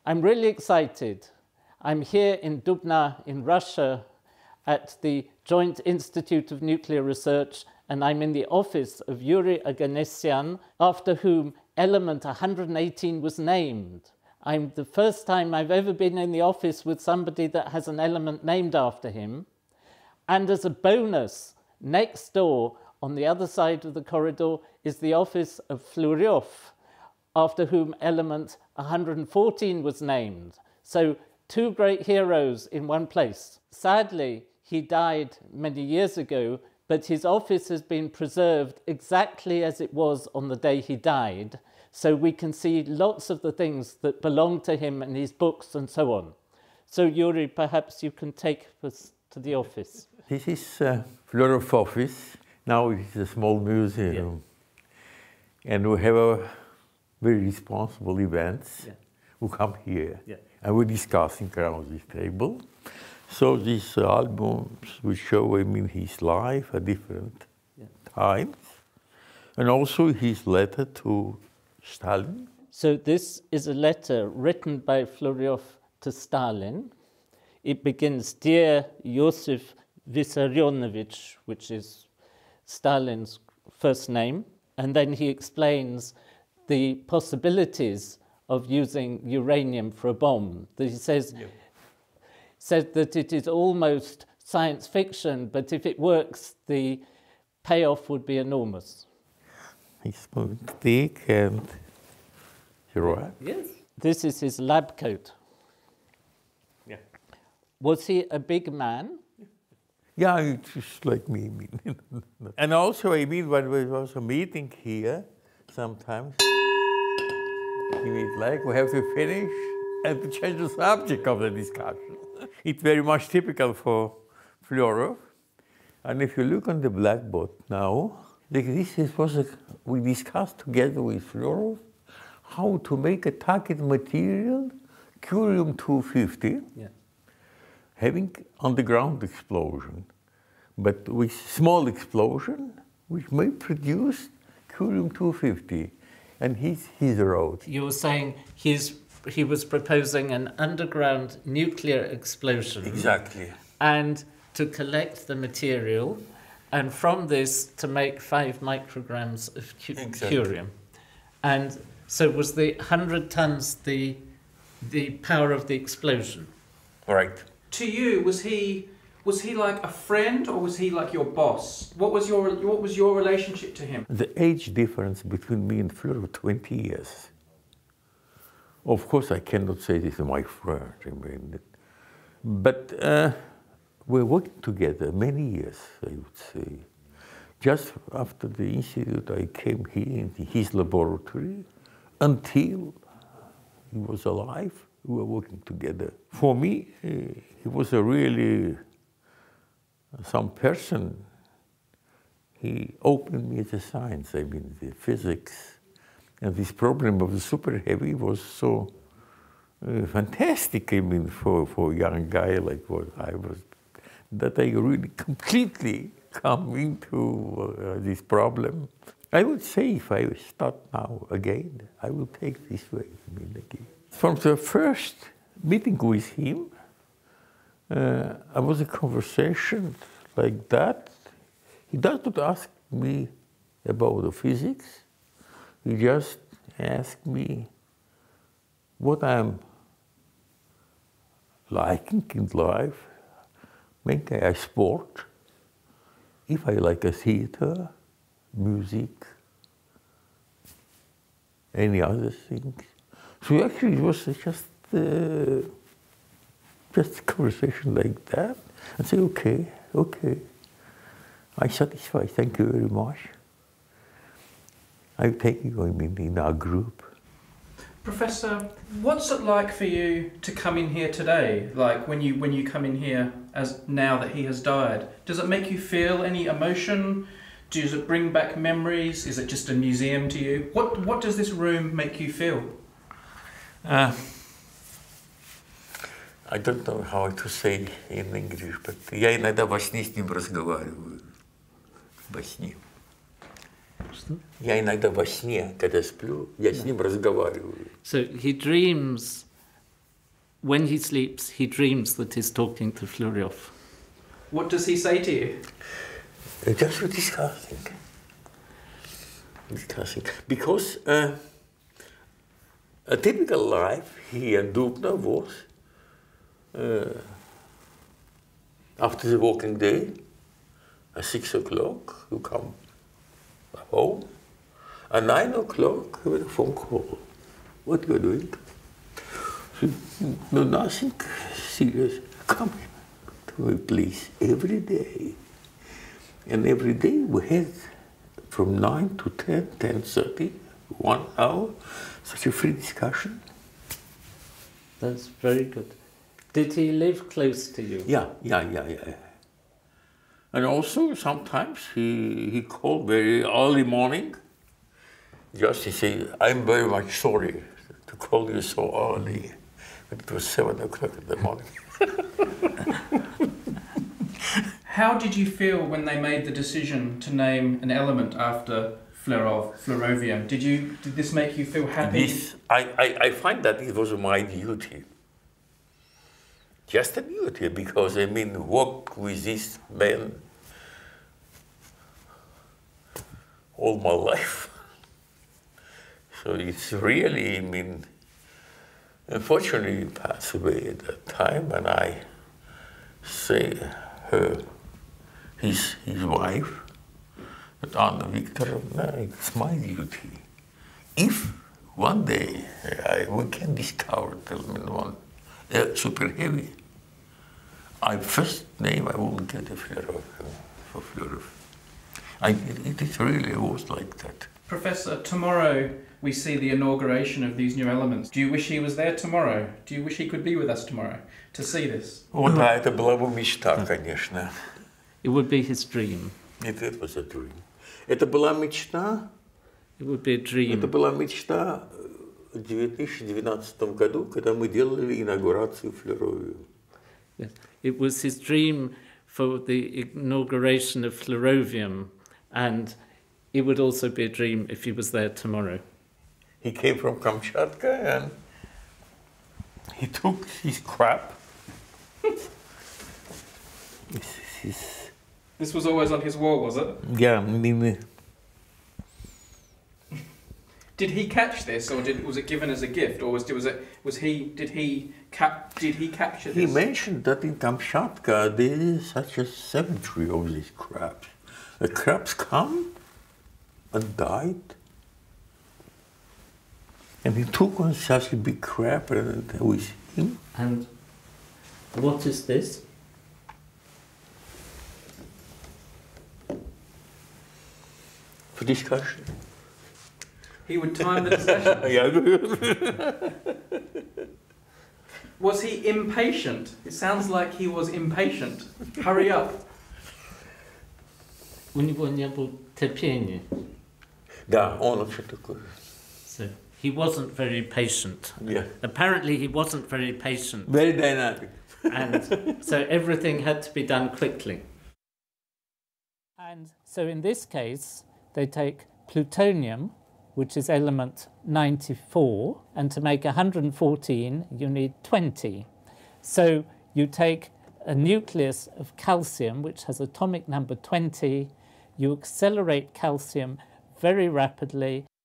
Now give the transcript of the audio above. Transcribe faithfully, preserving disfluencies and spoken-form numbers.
I'm really excited. I'm here in Dubna in Russia at the Joint Institute of Nuclear Research, and I'm in the office of Yuri Oganessian, after whom element one hundred eighteen was named. I'm the first time I've ever been in the office with somebody that has an element named after him. And as a bonus, next door, on the other side of the corridor, is the office of Flyorov, after whom element one hundred fourteen was named. So two great heroes in one place. Sadly, he died many years ago, but his office has been preserved exactly as it was on the day he died. So we can see lots of the things that belong to him and his books and so on. So Yuri, perhaps you can take us to the office. This is uh, Flyorov office. Now it is a small museum. Yeah. And we have a very responsible events yeah. who come here. Yeah. And we're discussing around this table. So these albums will show, I mean, his life at different yeah. times. And also his letter to Stalin. So this is a letter written by Flyorov to Stalin. It begins, "Dear Yosif Vissarionovich," which is Stalin's first name. And then he explains the possibilities of using uranium for a bomb. He says, yeah. says that it is almost science fiction, but if it works, the payoff would be enormous. He's thick and you're right. Yes. This is his lab coat. Yeah. Was he a big man? Yeah, it's just like me. And also, I mean, when there was a meeting here, sometimes he would like, we have to finish and to change the subject of the discussion. It's very much typical for Flyorov. And if you look on the blackboard now, this was a, we discussed together with Flyorov how to make a target material, curium two fifty, yeah. having underground explosion, but with small explosion, which may produce curium two fifty. And he's, he's wrote. You were saying he's, he was proposing an underground nuclear explosion. Exactly. And to collect the material, and from this to make five micrograms of cu exactly. curium. And so was the one hundred tons the, the power of the explosion? Right. To you, was he, was he like a friend or was he like your boss? What was your, what was your relationship to him? The age difference between me and Flyorov, twenty years. Of course, I cannot say this is my friend. I mean, but uh, we're working together many years, I would say. Just after the institute, I came here in his laboratory until he was alive. We were working together. For me, uh, he was a really some person. He opened me to science, I mean, the physics. And this problem of the super heavy was so uh, fantastic, I mean, for, for a young guy like what I was, that I really completely come into uh, this problem. I would say if I start now again, I will take this way, I mean, again. From the first meeting with him, uh, I was a conversation like that. He does not ask me about the physics. He just asked me what I'm liking in life. Maybe I sport, if I like a theater, music, any other things. So actually it was just, uh, just a conversation like that. I say, okay, okay. I'm satisfied, thank you very much. I'm taking him in our group. Professor, what's it like for you to come in here today? Like when you when you come in here as now that he has died, does it make you feel any emotion? Does it bring back memories? Is it just a museum to you? What what does this room make you feel? Uh, I don't know how to say in English, but я иногда во сне с ним разговариваю. Во сне. Что? Я иногда во сне, когда сплю, я с ним разговариваю. So he dreams when he sleeps, he dreams that he's talking to Flyorov. What does he say to you? Uh, just discussing. Discussing. Because uh, a typical life here in Dubna was uh, after the working day, at six o'clock, you come home. At nine o'clock, you have a phone call. What you are doing? So, no, nothing serious. Come to me, please, every day. And every day we had from nine to ten, ten thirty, one hour, such a free discussion. That's very good. Did he live close to you? Yeah, yeah, yeah, yeah. And also sometimes he, he called very early morning, just to say, I'm very much sorry to call you so early. But it was seven o'clock in the morning. How did you feel when they made the decision to name an element after Flyorov, Florovium? Did you did this make you feel happy? This, I, I, I find that it was my duty. Just a duty, because I mean, work with this man all my life. So it's really, I mean, unfortunately he passed away at that time, and I say her, his, his wife, but Anna Viktorovna, it's my duty. If one day I, we can discover element one, uh, super heavy, I first name I will get a Flyorov, for Flyorov. I, it, it really was like that. Professor, tomorrow we see the inauguration of these new elements. Do you wish he was there tomorrow? Do you wish he could be with us tomorrow to see this? О, да, это была бы мечта, конечно. It would be his dream. It, it was a dream. Это была мечта. It would be a dream. Это была мечта в две тысячи двенадцатом году, когда мы делали инаугурацию Флоровию. Yes. It was his dream for the inauguration of Florovium, and it would also be a dream if he was there tomorrow. He came from Kamchatka and he took his crap. this, is, This was always on his wall, was it? yeah, I mean, Did he catch this, or did, was it given as a gift, or was was it was he did he cap did he capture this? he mentioned that in Kamchatka there is such a cemetery of these crabs. The crabs come and died. And he took on such a big crab and with him. And what is this? For discussion. He would time the discussion. Yeah. Was he impatient? It sounds like he was impatient. Hurry up. У него не было терпения. Да, он вообще такой. So he wasn't very patient. Yeah. Apparently he wasn't very patient. Very dynamic. And so everything had to be done quickly. And so in this case, they take plutonium, which is element ninety-four, and to make one hundred fourteen, you need twenty. So you take a nucleus of calcium, which has atomic number twenty, you accelerate calcium very rapidly,